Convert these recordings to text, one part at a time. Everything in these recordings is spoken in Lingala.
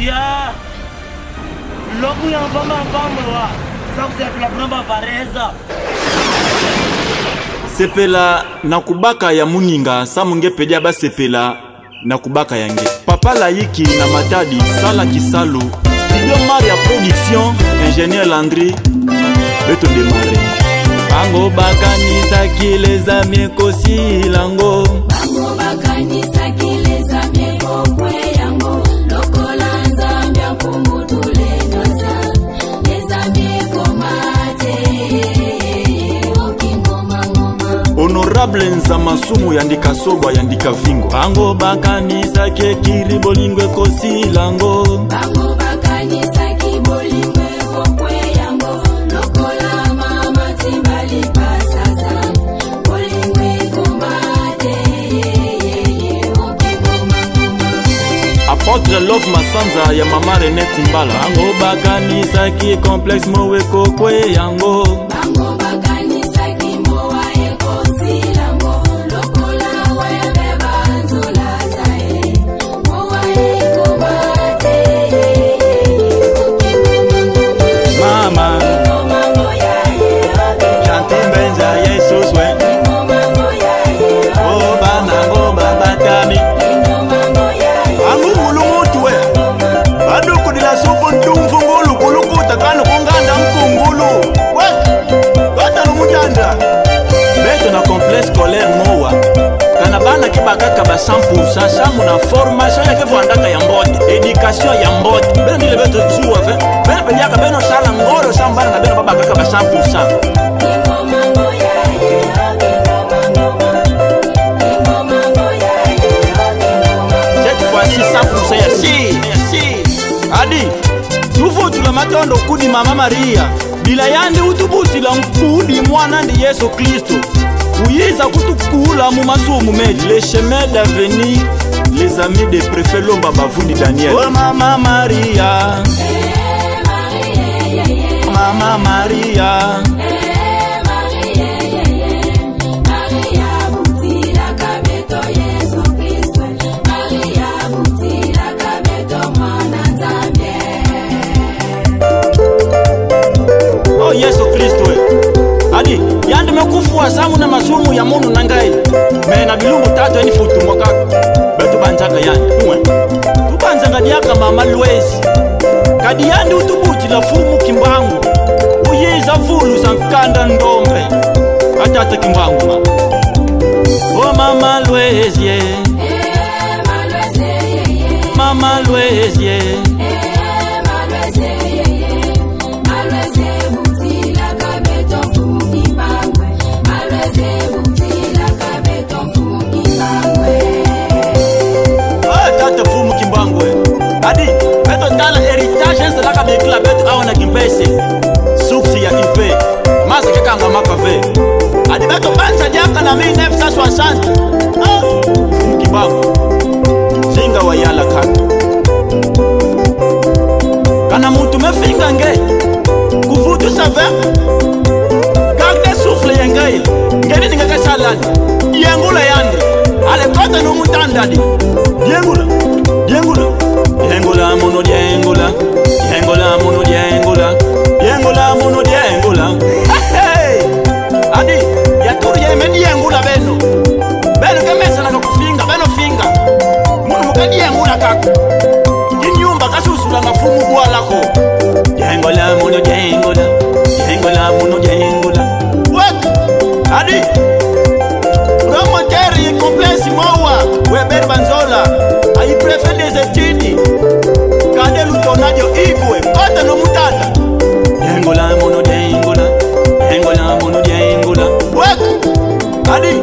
Ya. Loku yang pamba la bramba vareza. Sepela nakubaka ya muninga samunge pedia ba sepela nakubaka yange. Papa Laiki na Matadi Sala Kisalu Studio Maria Production Ingénieur Landry beto démarrer. Bango bakanisa kileza miekosi lango. Bango bakanisa kileza miekokwe yango. Lokola nzambia kumutule nyoza. Leza miekomate okingoma ngoma. Honorable Nzamasumu yandika soba yandika vingo. Bango bakanisa kekiri bolingwe kosi lango. Bango bakanisa kibolingwe kokwe yango. Lokola mama timbali pasaza. Bolingwe komate okingoma ngoma. Apôtre Love Masanza ya mama Renette Mbala. Bango bakanisa ki complexe mowe kokwe yango. Bango bakanisa kimowa ekosi lango. Lokola webeba nzula zae. Mowa ekomate Mama Chantin benza Yesus we. Oh banango babatami. Angu mulumutu we. Baduku dila supu ntumfu ngulu kulukuta kanu kunganda mkungulu. We. Kota lumujanda. Beto na complexe scolaire mowa. Kana bana kibakaka ba 100% samu na formation ya kevandaka ya mbote. Education ya mbote. Beno nile beto zuwa fe. Beno pediaka beno sala ngoro sambana na beno babakaka ba 100%. Si 100% ya si Adi Tufu tula matondo kudi mama Maria Bila yandi utubuti la mkudi mwana ndi Yesu Kristo Uyiza kutukula mu masumu medi Les chemins d'avenir Les amis de préfet Lomba Bavudi Daniel. Oh mama Maria Mama Maria Oh Yesu Kristo Adi yandi mekufua samu na masumu ya munu nangai. Mena bilungu tatu eni futu mwaka. Betu banzanga yandi tubanzanga diaka mama Luezi. Kadi yandi utubuti la fumu kimbangu. Uyiza fulu sankanda ndombe atata kimbangu mama. Oh mama Luezi Mama Luezi Adi, beto tala heritage nsalaka bekila beto awana kimpese Suksi ya kimpe Masa kekanga makave Adi beto banza diaka na 1960 Mkibangu Zinga wa yala kaka Kana mutu mefinga nge Kuvutu save Kagde souffle yengai Ngeni ningaka salani Yengula yandi Ale kota no mutandadi Yengula Yengola mono yengola Yengola mono yengola Yengola mono yengola. Hey Adi yaturu yemedi yengola beno. Beno kemesa na kufinga beno finga. Mono mukadi yengola kaka. Kinyumba kasusula ngafumu kwa lako. Yengola mono yengola Yengola mono yengola. What Adi Promoteri complexe mowa Weber Banzola. I prefer des études. Kade lutonadio igwe Kota no mutanda Yengola mono yengola Yengola mono yengola. Wek Adi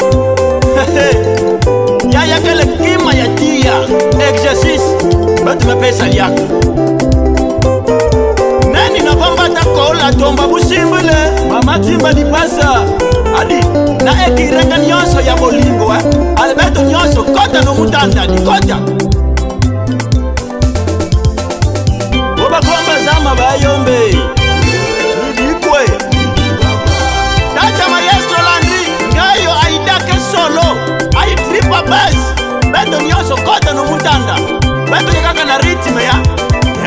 Yaya kele kima ya tia Exercice Batu mepesa liako Neni na pambata kola tomba busimbule Mama timba di pasa Adi Na ekireka nyonso ya bolingo Albeto nyonso Kota no mutanda di kota Obakomba zama bayombe Nidikwe Tata maestro Landry Ngayo aidake solo Aitripa basi Beto nyoso kota no mutanda Beto kaka na ritme ya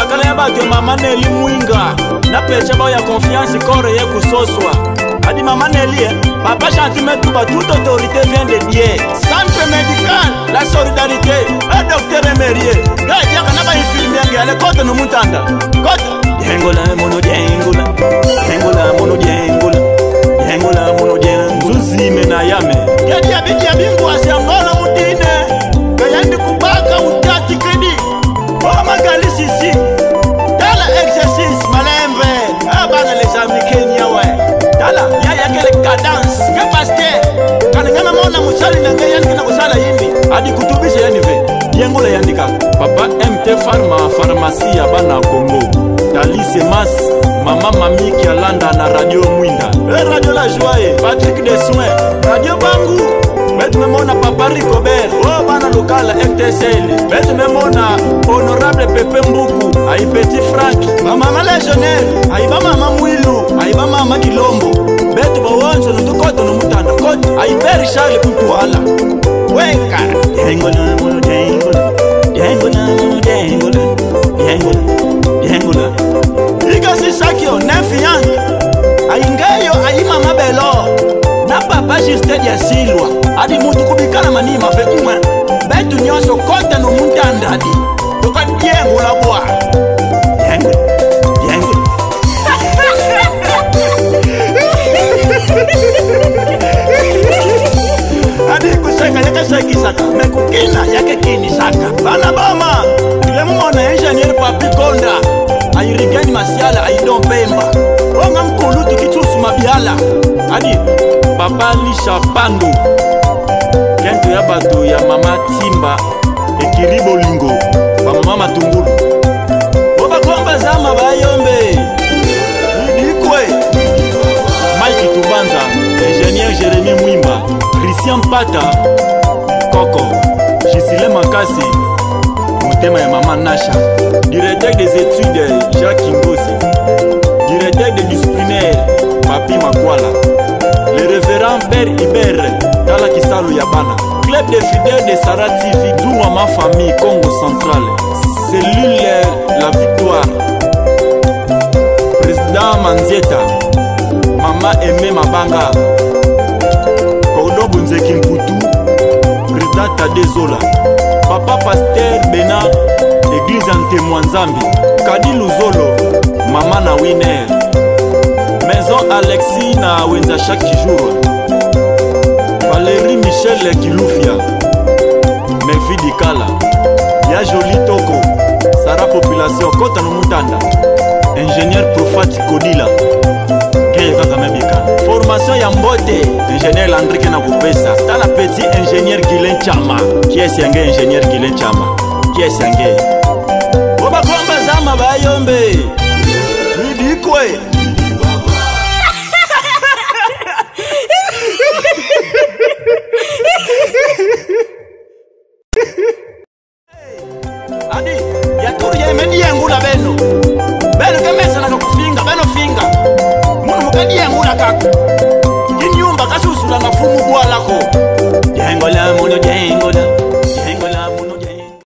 bakala ya bato mama Neli Mwinga na peche bao ya confiance kore ye kusoswa adi mama Neli papa Gentime Touba toute autorité vient de Dieu centre médical la solidarité un docteur émérié gadi yaka na ba infirmier ngale kote no mutanda kote yengola mono yengola yengola mono yengola yengola mono yengola zuzi mena yame gadi ya bidi ya bimbo asiangola mutine kayandi kubaka utati kredi oh magali sisi dala exercice malembe abana les américains ouais dala ya kele cadence ke pasteur kana ngana mona musali na ngayani kana kusala yimbi adi kutubisha yani ve yengola yandika papa MT Pharma pharmacie ya bana Congo Dalice Mas mama mami qui alanda na radio Mwinda radio la joie Patrick de Soin radio Bangu betu memona papa Ricobert oh bana local FTCL betu memona honorable Pepe Mbuku ai petit Frank mama légionnaire ai ba mama Mwilu ai ba mama Kilombo betu bawonzo no tukoto no mutanda koto ai Père Charles Kutuala weka yengola mono yengola yengola mono yengola yengola yengola igasi sakio nefiant aingeyo ai mama Belo na papa Justin ya Silwa adi mutu kubikana manima fe umwe betu nyonso kote no mutanda adi toka yengola bwa yengola yengola adi kuseka yake seki saka mekukina yake kini saka bana bama ile mumona engineer Papi Konda ayirigani masiala aidon pemba onga mkulu tukitusu mabiala adi papa Lisha Pando kento ya bato ya mama Timba ekiribo lingo ba mama Matungulu boba komba zama bayombe idikwe Mike Tubanza ingénieur Jérémy Mwimba Christian Pata Koko Gisile Makasi Mutema ya mama Nasha directeur des études Jacques Ngozi directeur des disciplinaires Papi Makwala le révérend Père Iber Tala Kisalu Yabana club des fidèles de Sarah TV Duma ma famille Congo Central cellule La Victoire président Manzieta mama Aimé Mabanga Kodo Bunzeki Mputu président Tadezola papa pasteur Bena église en témoin Nzambi Kadi Luzolo mama na Winner maison Alexis na wenza chaque jour Valérie Michel Kilufia Melfi Dikala ya Joli Toko Sara population Kota no Mutanda ingénieur Profat Kodila formation ya Mbote ingénieur Landrike na Kupesa tala petit ingénieur Gilen Chama qui est sangé ingénieur Gilen Chama qui est sangé boba komba zama bayombe idikwe adi ya turu ya imedi yengula beno kemesa na kufinga beno finga munu mukadi yengula kako kinyumba kasusula ngafumu bwalako yengola mono yengola